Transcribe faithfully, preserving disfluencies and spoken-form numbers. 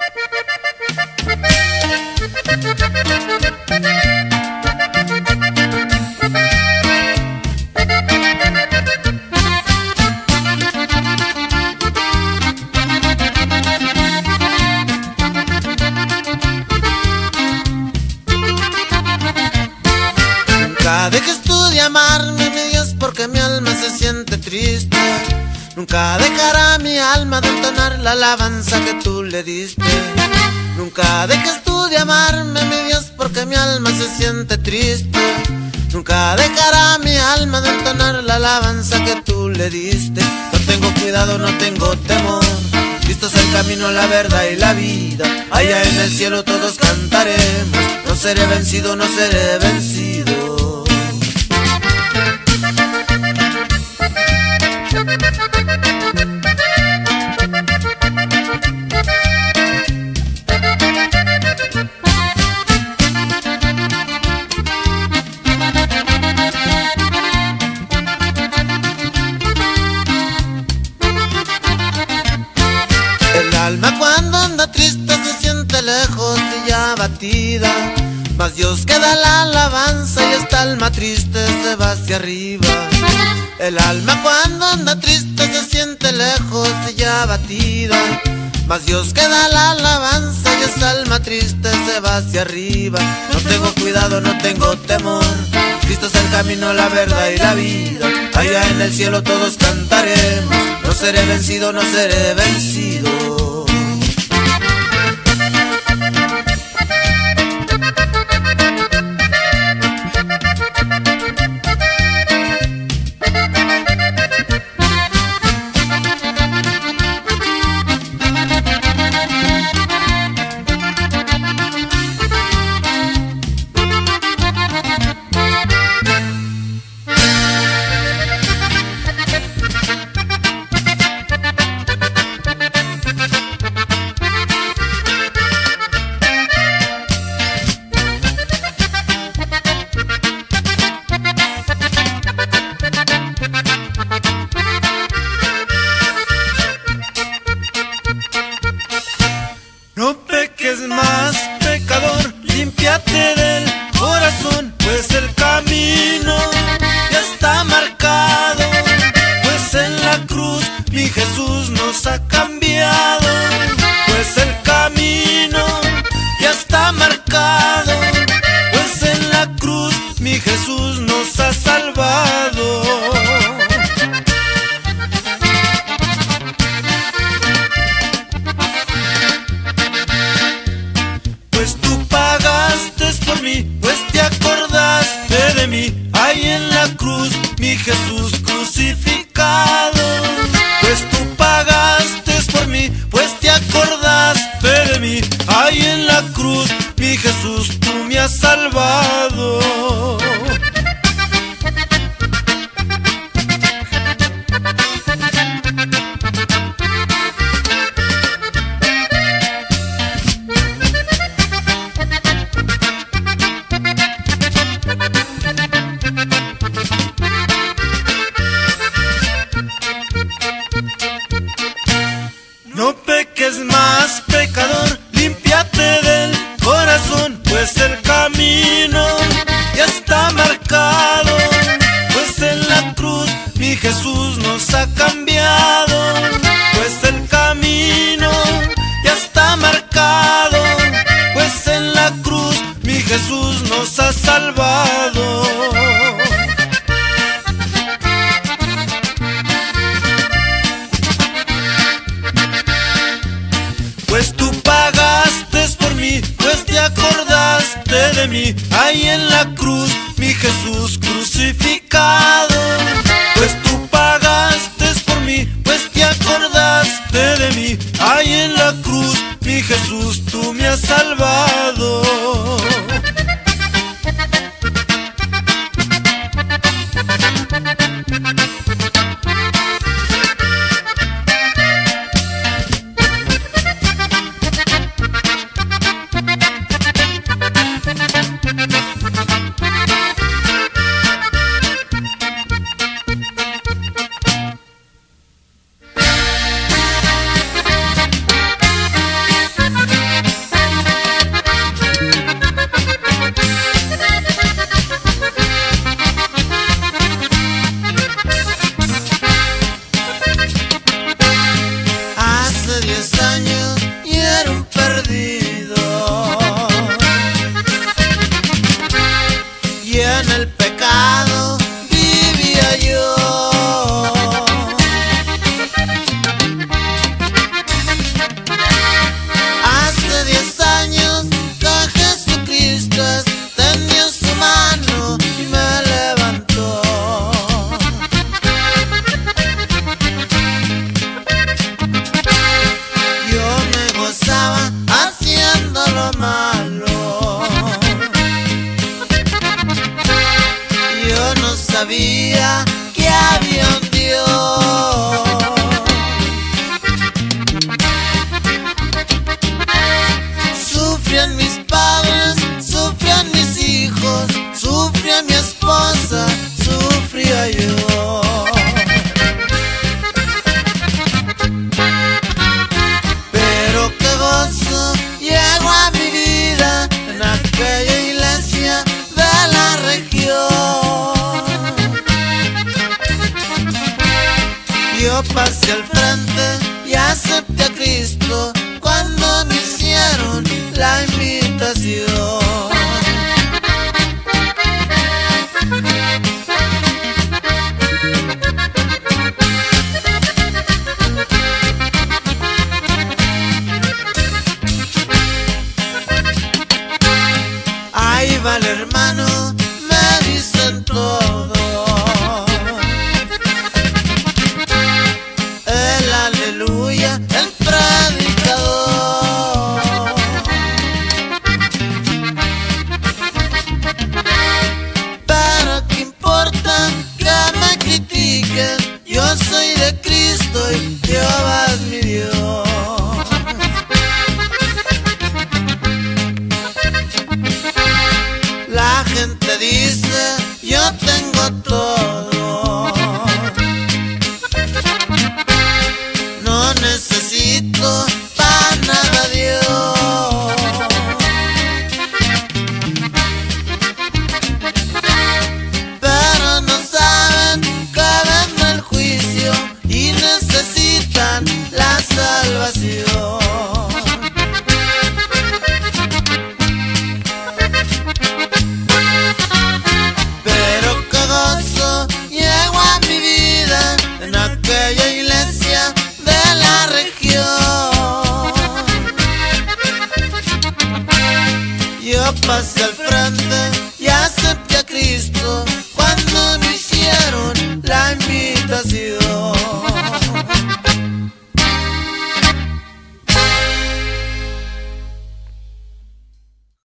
Nunca dejes tú de amarme, mi Dios, porque mi alma se siente triste. Nunca dejará mi alma de entonar la alabanza que tú le diste. Nunca dejes tú de amarme, mi Dios, porque mi alma se siente triste. Nunca dejará mi alma de entonar la alabanza que tú le diste. No tengo cuidado, no tengo temor. Cristo es el camino, la verdad y la vida. Allá en el cielo todos cantaremos. No seré vencido, no seré vencido. El alma cuando anda triste se siente lejos y ya abatida, mas Dios que da la alabanza y esta alma triste se va hacia arriba. El alma cuando anda triste se siente lejos y ya abatida, mas Dios que da la alabanza y esta alma triste se va hacia arriba. No tengo cuidado, no tengo temor. Cristo es el camino, la verdad y la vida. Allá en el cielo todos cantaremos. No seré vencido, no seré vencido. No peques más, pecador, límpiate del corazón, pues el camino ya está marcado, pues en la cruz mi Jesús nos ha cambiado, pues el camino ya está marcado, pues en la cruz mi Jesús nos ha salvado. Pues tú pagaste por mí, pues te acordaste de mí, ahí en la cruz, mi Jesús crucificado. Pues tú pagaste por mí, pues te acordaste de mí, ahí en la cruz, mi Jesús, tú me has salvado. No peques más, pecador, límpiate del corazón, pues el camino ya está marcado, pues en la cruz mi Jesús nos ha cambiado, pues el camino ya está marcado, pues en la cruz mi Jesús nos ha salvado. Pues tú pagaste por mí, pues te acordaste de mí, ahí en la cruz, mi Jesús crucificado. Pues tú pagaste por mí, pues te acordaste de mí, ahí en la cruz, mi Jesús, tú me has salvado. acepté a Cristo cuando me hicieron la invitación. Ahí va el hermano, me dicen todo. El aleluya, el predicador. Pero qué importa que me critiquen, yo soy de Cristo y Jehová es mi Dios. La gente dice, yo tengo todo, no necesito para nada Dios. Pero no saben que vendrá el juicio y necesitan la salvación. Llegó a mi vida en aquella iglesia de la región. Yo pasé al frente y acepté a Cristo